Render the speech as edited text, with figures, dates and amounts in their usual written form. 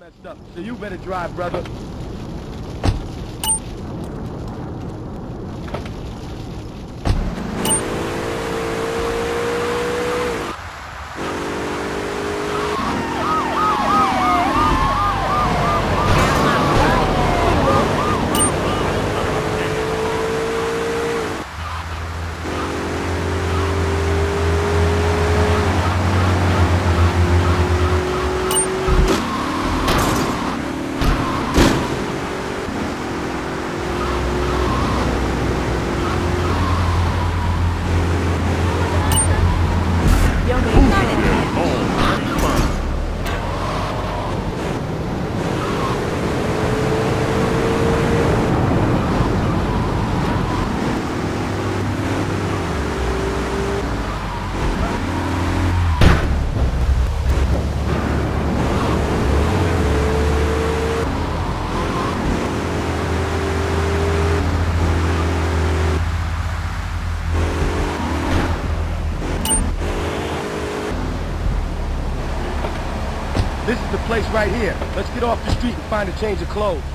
messed up, so you better drive, brother. This is the place right here. Let's get off the street and find a change of clothes.